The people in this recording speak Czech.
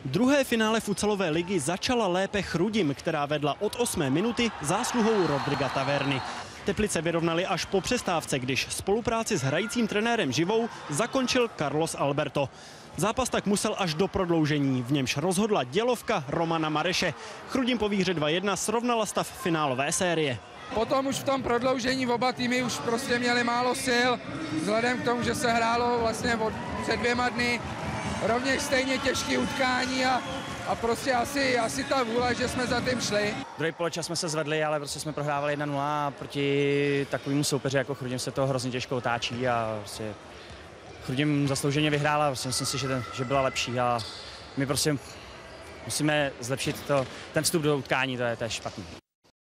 Druhé finále futsalové ligy začala lépe Chrudim, která vedla od 8. minuty zásluhou Rodriga Taverny. Teplice vyrovnali až po přestávce, když spolupráci s hrajícím trenérem Živou zakončil Carlos Alberto. Zápas tak musel až do prodloužení, v němž rozhodla dělovka Romana Mareše. Chrudim po výhře 2-1 srovnala stav finálové série. Potom už v tom prodloužení oba týmy už prostě měli málo sil, vzhledem k tomu, že se hrálo vlastně před 2 dny rovněž stejně těžké utkání a prostě asi ta vůle, že jsme za tím šli. Druhý poločas jsme se zvedli, ale prostě jsme prohrávali 1-0 a proti takovému soupeři jako Chrudim se to hrozně těžko otáčí a prostě Chrudim zaslouženě vyhrála, prostě myslím si, že byla lepší a my prostě musíme zlepšit ten vstup do utkání, to je špatný.